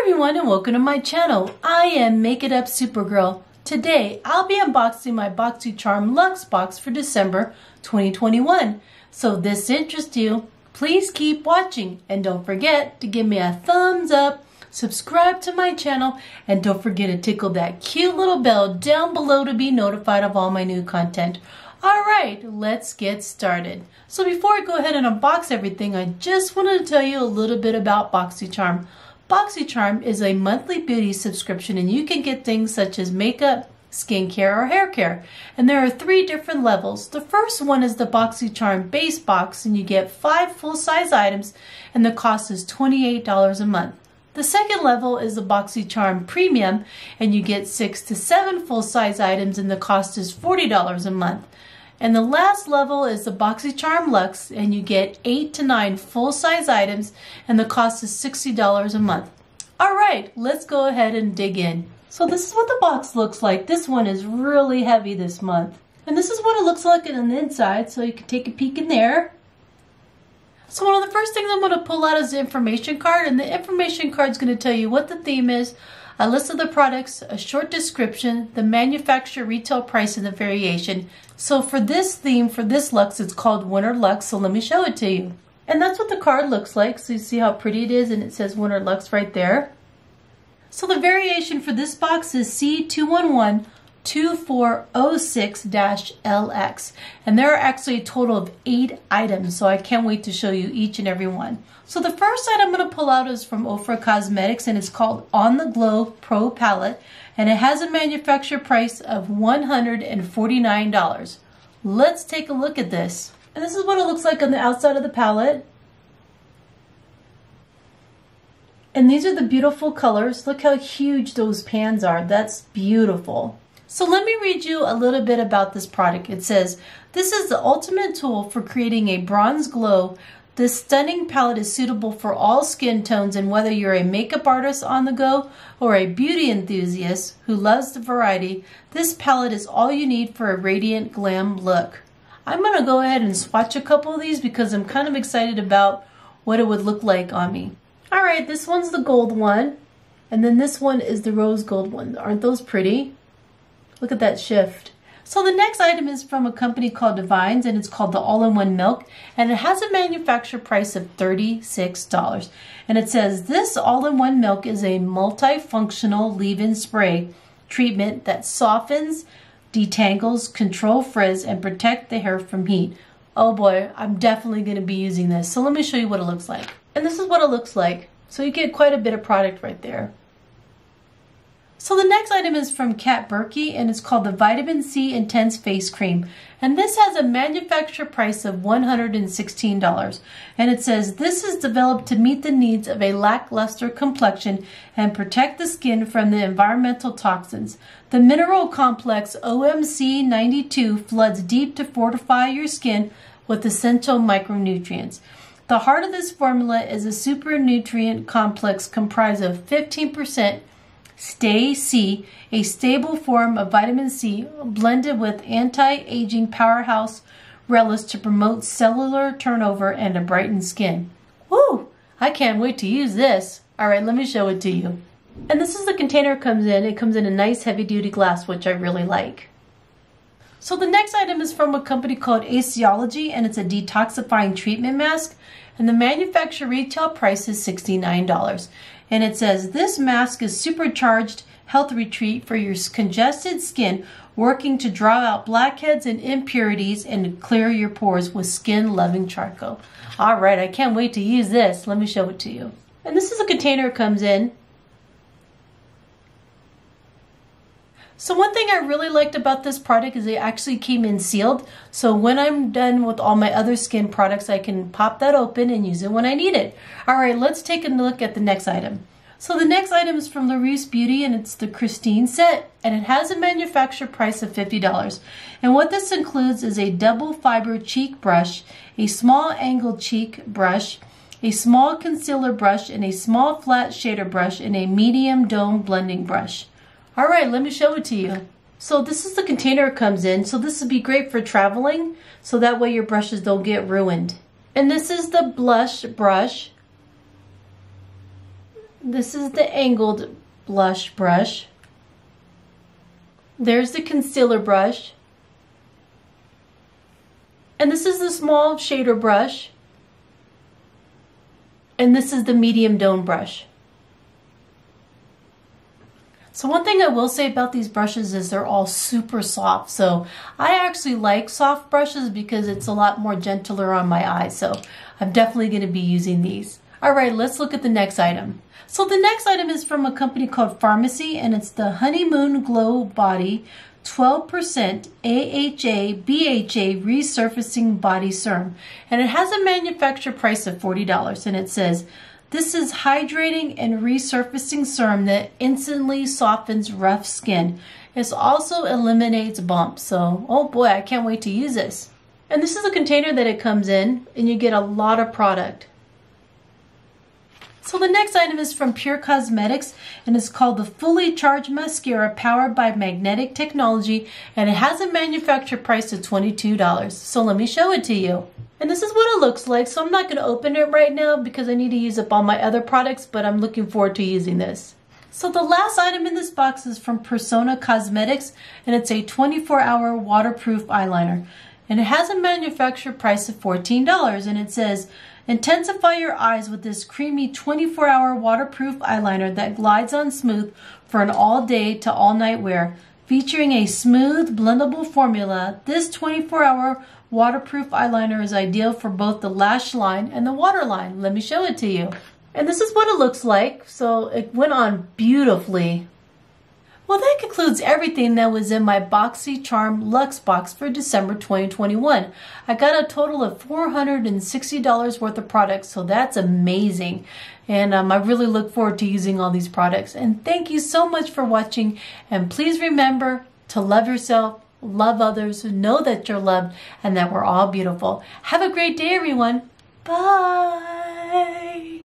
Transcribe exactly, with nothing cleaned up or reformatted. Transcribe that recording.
everyone and welcome to my channel. I am Make It Up Supergirl. Today I'll be unboxing my BoxyCharm Luxe box for December twenty twenty-one. So if this interests you, please keep watching and don't forget to give me a thumbs up, subscribe to my channel, and don't forget to tickle that cute little bell down below to be notified of all my new content. Alright, let's get started. So before I go ahead and unbox everything, I just wanted to tell you a little bit about BoxyCharm. BoxyCharm is a monthly beauty subscription and you can get things such as makeup, skincare, or hair care. And there are three different levels. The first one is the BoxyCharm base box and you get five full-size items and the cost is twenty-eight dollars a month. The second level is the BoxyCharm Premium and you get six to seven full-size items and the cost is forty dollars a month. And the last level is the BoxyCharm Luxe and you get eight to nine full-size items and the cost is sixty dollars a month. Alright, let's go ahead and dig in. So this is what the box looks like. This one is really heavy this month. And this is what it looks like on the inside, so you can take a peek in there. So one of the first things I'm going to pull out is the information card, and the information card is going to tell you what the theme is, a list of the products, a short description, the manufacturer, retail price, and the variation. So for this theme, for this Luxe, it's called Winter Luxe, so let me show it to you. And that's what the card looks like, so you see how pretty it is, and it says Winter Luxe right there. So the variation for this box is C two one one two four zero six L X, and there are actually a total of eight items, so I can't wait to show you each and every one. So the first item I'm going to pull out is from Ofra Cosmetics and it's called On The Glow Pro Palette and it has a manufacturer price of one hundred forty-nine dollars. Let's take a look at this. And this is what it looks like on the outside of the palette. And these are the beautiful colors. Look how huge those pans are. That's beautiful. So let me read you a little bit about this product. It says, this is the ultimate tool for creating a bronze glow. This stunning palette is suitable for all skin tones, and whether you're a makeup artist on the go or a beauty enthusiast who loves the variety, this palette is all you need for a radiant glam look. I'm going to go ahead and swatch a couple of these because I'm kind of excited about what it would look like on me. Alright, this one's the gold one, and then this one is the rose gold one. Aren't those pretty? Look at that shift. So the next item is from a company called Divines and it's called the All-in-One Milk and it has a manufacturer price of thirty-six dollars. And it says this All-in-One Milk is a multifunctional leave-in spray treatment that softens, detangles, control frizz, and protect the hair from heat. Oh boy, I'm definitely going to be using this. So let me show you what it looks like. And this is what it looks like. So you get quite a bit of product right there. So the next item is from Kat Berkey and it's called the Vitamin C Intense Face Cream. And this has a manufacturer price of one hundred sixteen dollars. And it says this is developed to meet the needs of a lackluster complexion and protect the skin from the environmental toxins. The mineral complex O M C ninety-two floods deep to fortify your skin with essential micronutrients. The heart of this formula is a super nutrient complex comprised of fifteen percent Stay C, a stable form of vitamin C blended with anti-aging powerhouse relish to promote cellular turnover and to brighten skin. Woo! I can't wait to use this. Alright, let me show it to you. And this is the container it comes in. It comes in a nice heavy duty glass, which I really like. So the next item is from a company called Aciology and it's a detoxifying treatment mask. And the manufacturer retail price is sixty-nine dollars. And it says this mask is supercharged health retreat for your congested skin, working to draw out blackheads and impurities and to clear your pores with skin-loving charcoal. Alright, I can't wait to use this. Let me show it to you. And this is a container it comes in. So one thing I really liked about this product is it actually came in sealed. So when I'm done with all my other skin products, I can pop that open and use it when I need it. Alright, let's take a look at the next item. So the next item is from LaRousse Beauty and it's the Christine set. And it has a manufacturer price of fifty dollars. And what this includes is a double fiber cheek brush, a small angled cheek brush, a small concealer brush, and a small flat shader brush, and a medium dome blending brush. Alright, let me show it to you. So this is the container it comes in. So this would be great for traveling, so that way your brushes don't get ruined. And this is the blush brush. This is the angled blush brush. There's the concealer brush. And this is the small shader brush. And this is the medium dome brush. So one thing I will say about these brushes is they're all super soft. So I actually like soft brushes because it's a lot more gentler on my eyes. So I'm definitely going to be using these. All right, let's look at the next item. So the next item is from a company called Pharmacy, and it's the Honeymoon Glow Body twelve percent A H A B H A Resurfacing Body Serum. And it has a manufacturer price of forty dollars, and it says, this is hydrating and resurfacing serum that instantly softens rough skin. It also eliminates bumps. So, oh boy, I can't wait to use this. And this is a container that it comes in, and you get a lot of product. So the next item is from Pure Cosmetics, and it's called the Fully Charged Mascara powered by magnetic technology, and it has a manufacturer price of twenty-two dollars. So let me show it to you. And this is what it looks like. So I'm not going to open it right now because I need to use up all my other products, but I'm looking forward to using this. So the last item in this box is from Persona Cosmetics, and it's a twenty-four hour waterproof eyeliner. And it has a manufacturer price of fourteen dollars, and it says, intensify your eyes with this creamy twenty-four hour waterproof eyeliner that glides on smooth for an all-day to all-night wear. Featuring a smooth, blendable formula, this twenty-four hour waterproof eyeliner is ideal for both the lash line and the waterline. Let me show it to you. And this is what it looks like. So it went on beautifully. Well, that concludes everything that was in my BoxyCharm Luxe box for December twenty twenty-one. I got a total of four hundred sixty dollars worth of products, so that's amazing. And um, I really look forward to using all these products. And thank you so much for watching. And please remember to love yourself, love others, know that you're loved, and that we're all beautiful. Have a great day, everyone. Bye.